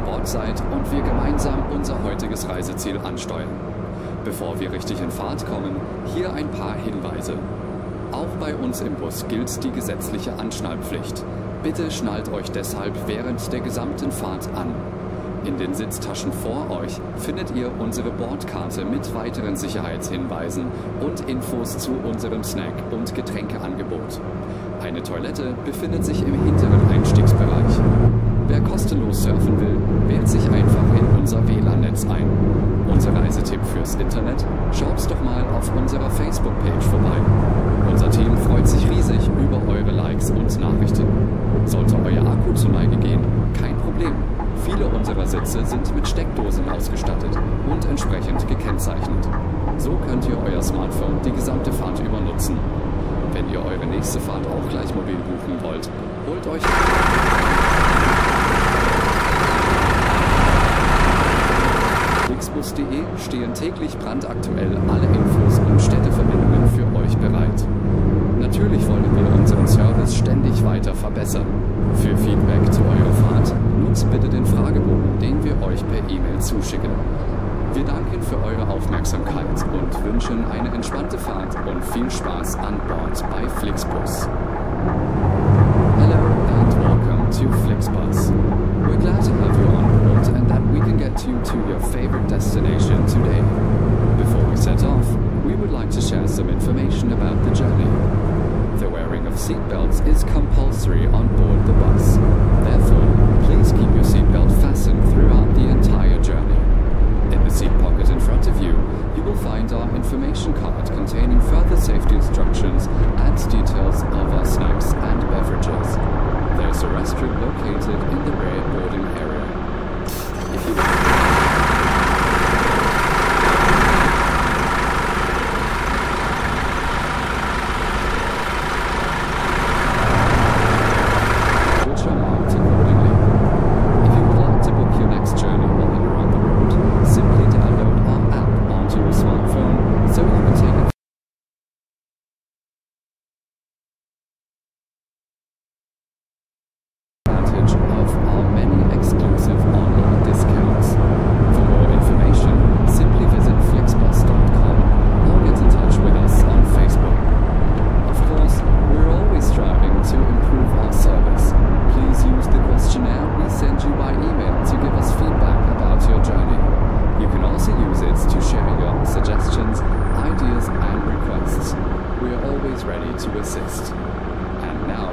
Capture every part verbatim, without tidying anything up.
Bord seid und wir gemeinsam unser heutiges Reiseziel ansteuern. Bevor wir richtig in Fahrt kommen, hier ein paar Hinweise. Auch bei uns im Bus gilt die gesetzliche Anschnallpflicht. Bitte schnallt euch deshalb während der gesamten Fahrt an. In den Sitztaschen vor euch findet ihr unsere Bordkarte mit weiteren Sicherheitshinweisen und Infos zu unserem Snack- und Getränkeangebot. Eine Toilette befindet sich im hinteren Einstiegsbereich. Wer kostenlos surfen will, wählt sich einfach in unser W L A N-Netz ein. Unser Reisetipp fürs Internet? Schaut doch mal auf unserer Facebook-Page vorbei. Unser Team freut sich riesig über eure Likes und Nachrichten. Sollte euer Akku zur Neige gehen, kein Problem. Viele unserer Sitze sind mit Steckdosen ausgestattet und entsprechend gekennzeichnet. So könnt ihr euer Smartphone die gesamte Fahrt über nutzen. Wenn ihr eure nächste Fahrt auch gleich mobil buchen wollt, holt euch flixbus punkt de stehen täglich brandaktuell alle Infos und Städteverbindungen für euch bereit. Natürlich wollen wir unseren Service ständig weiter verbessern. Für Feedback zu eurer Fahrt nutzt bitte den Fragebogen, den wir euch per E-Mail zuschicken. Wir danken für eure Aufmerksamkeit und wünschen eine entspannte Fahrt und viel Spaß an Bord bei Flixbus. Hello and welcome to Flixbus. We're glad to have you on board and that we can get you to your favorite destination today. Before we set off, we would like to share some information about the journey. The wearing of seatbelts is compulsory on board the bus. Therefore, please keep your seatbelt fastened throughout the entire journey. In the seat pocket in front of you, you will find our information card containing further safety instructions and details of our snacks and beverages. There's a restroom located in the rear boarding area. If you which are marked accordingly. If you would like to book your next journey while you're on the road, simply download our app onto your smartphone so you can take it. Advantage of our many exclusive online discounts. For more information, simply visit flixbus dot com or get in touch with us on Facebook. Of course, we're always striving to improve our service. Please use the questionnaire we send you by email to give us feedback about your journey. You can also use it to share your suggestions, ideas, and requests. We are always ready to assist. And now,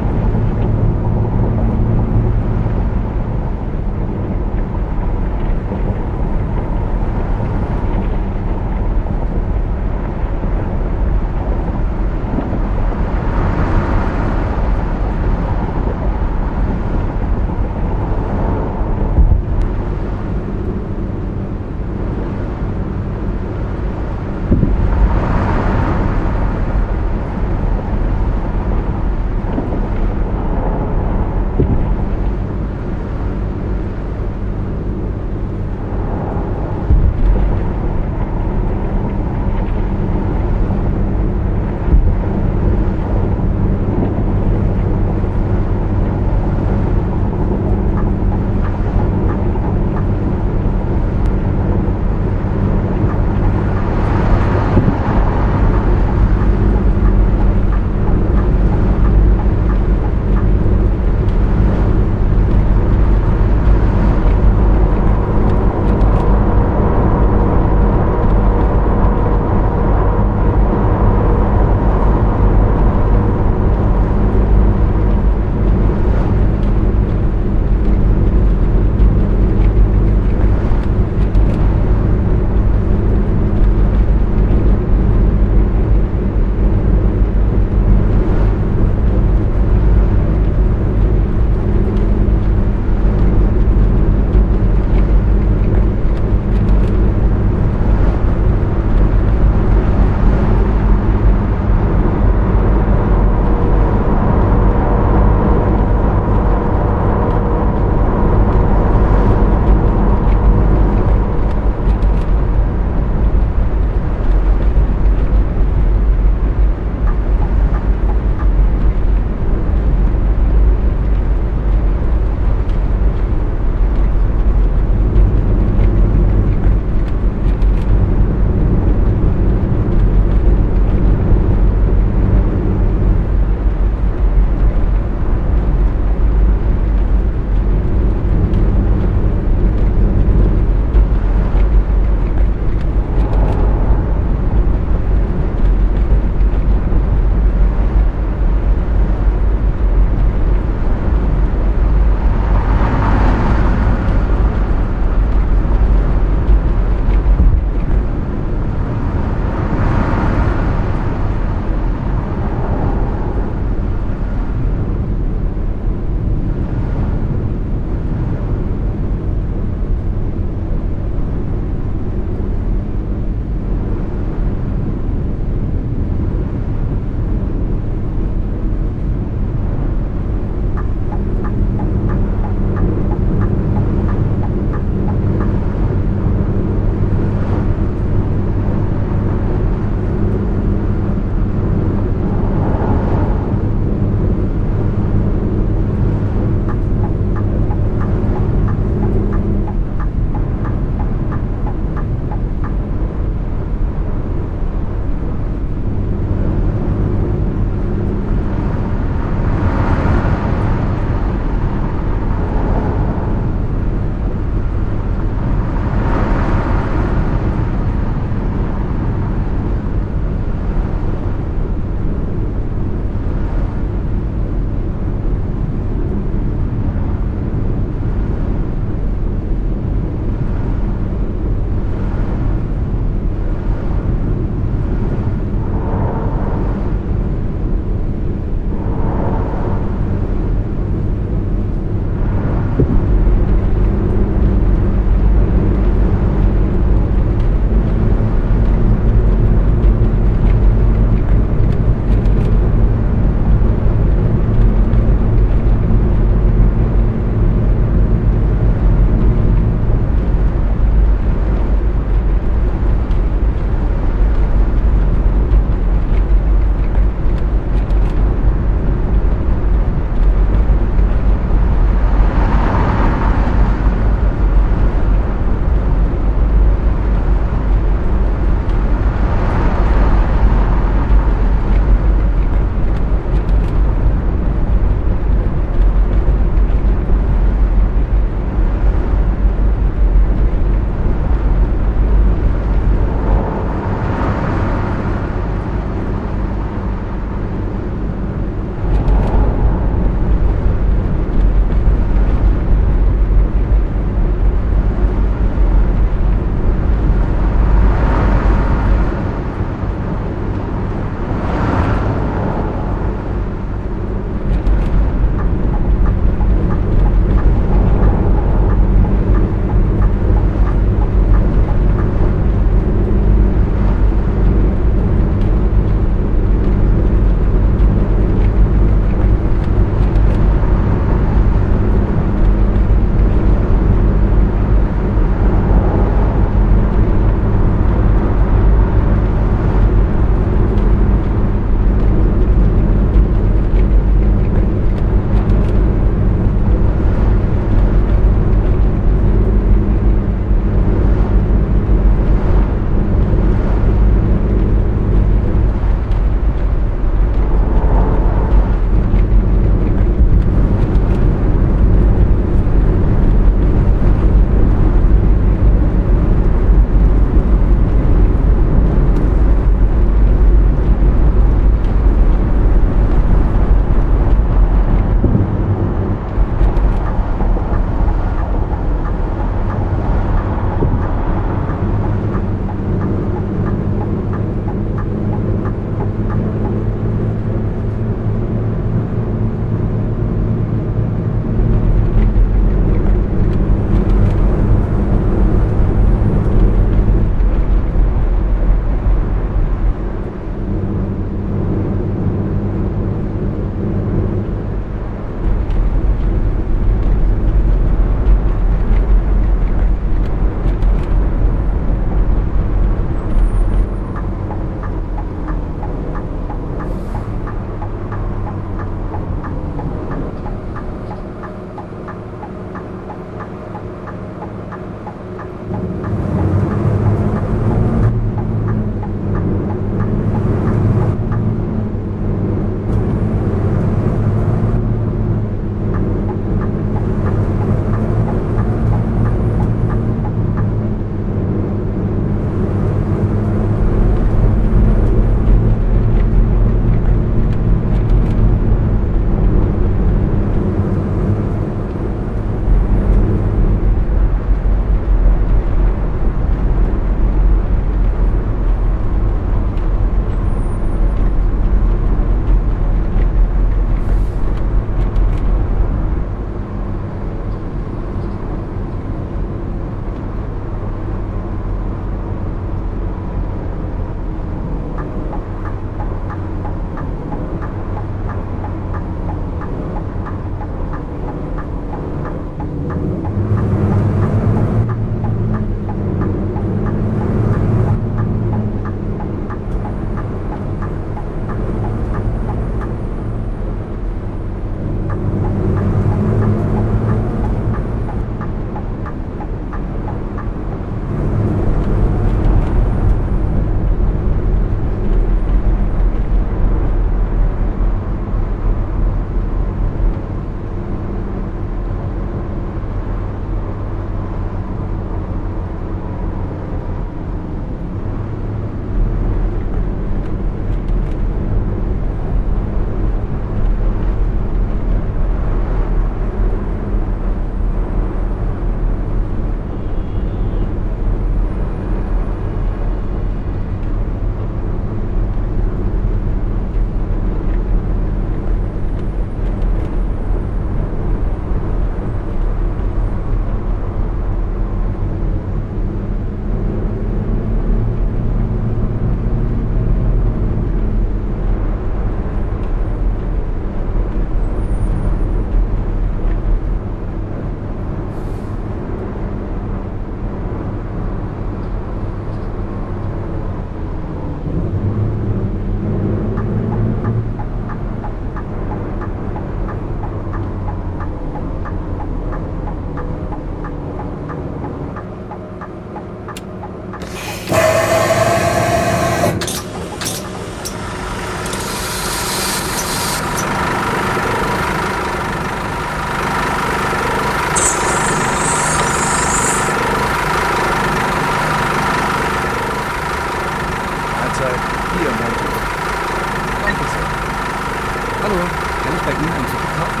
kann ich bei Ihnen ein Ticket kaufen?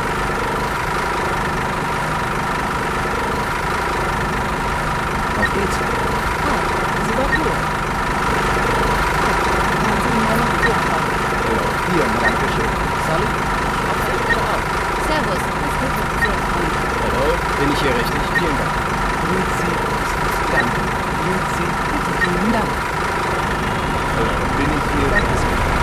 Auf geht's. Ah, Sie war cool. Ah, haben Sie ihn mal noch getroffen? Hallo, hier, danke schön. Sally? Ich hoffe, ich bin auch. Servus, was geht mit dir? Hallo, bin ich hier richtig? Vielen Dank. Grüezi, danke. Grüezi, Bitte, vielen Dank. hallo, bin ich hier richtig?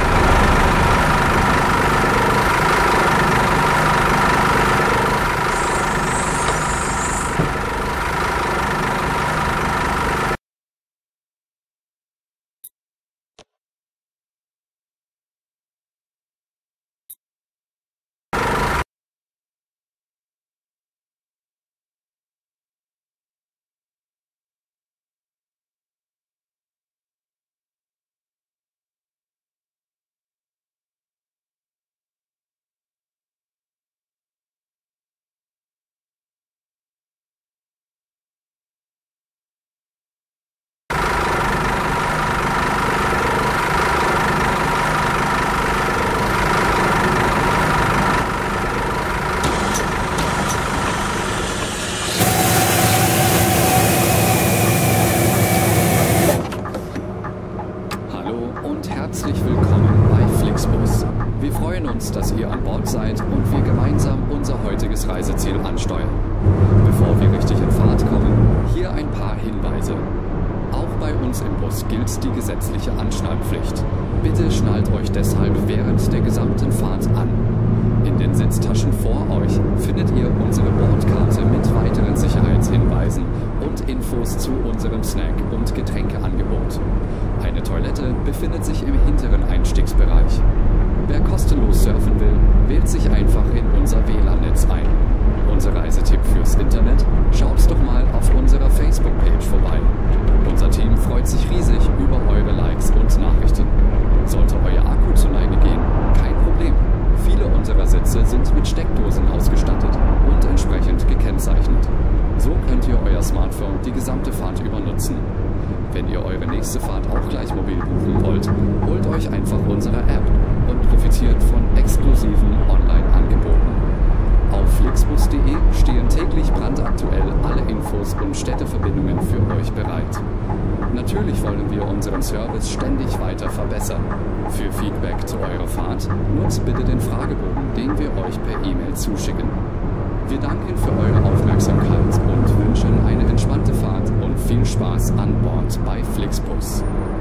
Dass ihr an Bord seid und wir gemeinsam unser heutiges Reiseziel ansteuern. Bevor wir richtig in Fahrt kommen, hier ein paar Hinweise. Auch bei uns im Bus gilt die gesetzliche Anschnallpflicht. Bitte schnallt euch deshalb während der gesamten Fahrt an. In den Sitztaschen vor euch findet ihr unsere Bordkarte mit weiteren Sicherheitshinweisen und Infos zu unserem Snack- und Getränkeangebot. Eine Toilette befindet sich im hinteren Einstiegsbereich. Wer kostenlos surfen will, wählt sich einfach in unser W L A N-Netz ein. Unser Reisetipp fürs Internet? Schaut doch mal auf unserer Facebook-Page vorbei. Unser Team freut sich riesig über eure Likes und Nachrichten. Sollte euer Akku zu Neige gehen, kein Problem. Viele unserer Sitze sind mit Steckdosen ausgestattet und entsprechend gekennzeichnet. So könnt ihr euer Smartphone die gesamte Fahrt über nutzen. Wenn ihr eure nächste Fahrt auch gleich mobil buchen wollt, holt euch einfach unsere App und profitiert von exklusiven Online-Angeboten. Auf flixbus punkt de stehen täglich brandaktuell alle Infos und Städteverbindungen für euch bereit. Natürlich wollen wir unseren Service ständig weiter verbessern. Für Feedback zu eurer Fahrt nutzt bitte den Fragebogen, den wir euch per E-Mail zuschicken. Wir danken für eure Aufmerksamkeit und wünschen eine entspannte Fahrt und viel Spaß an Bord bei Flixbus.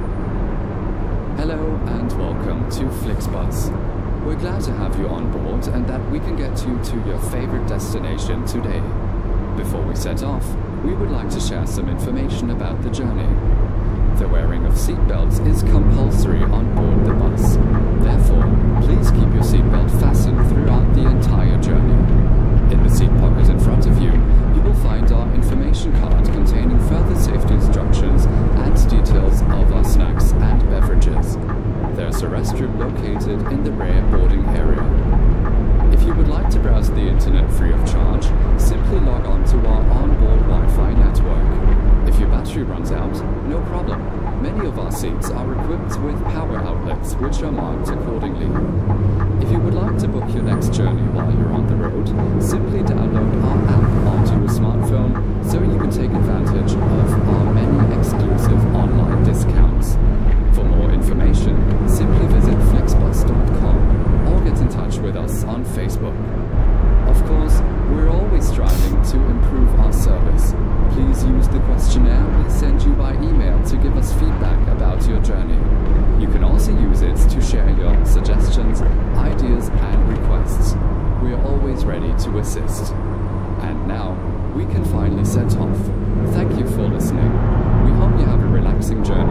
Hello and welcome to Flixbus. We're glad to have you on board and that we can get you to your favorite destination today. Before we set off, we would like to share some information about the journey. The wearing of seatbelts is compulsory on board the bus. Therefore, please keep your seatbelt fastened throughout the entire journey. In the seat pocket in front of you, you will find our information card containing further safety instructions and details of our snacks and beverages. There's a restroom located in the rear boarding area. If you would like to browse the internet free of charge, simply log on to our onboard Wi-Fi network. If your battery runs out, no problem. Many of our seats are equipped with power outlets, which are marked accordingly. If you would like to book your next journey while you're on the road, simply download our app onto your smartphone so you can take advantage of our many exclusive online discounts. For more information, simply visit flixbus dot com or get in touch with us on Facebook. Of course, we're always striving to improve our service. Please use the questionnaire we send you by email to give us feedback about your journey. You can also use it to share your suggestions, ideas, and requests. We are always ready to assist. And now, we can finally set off. Thank you for listening. We hope you have a relaxing journey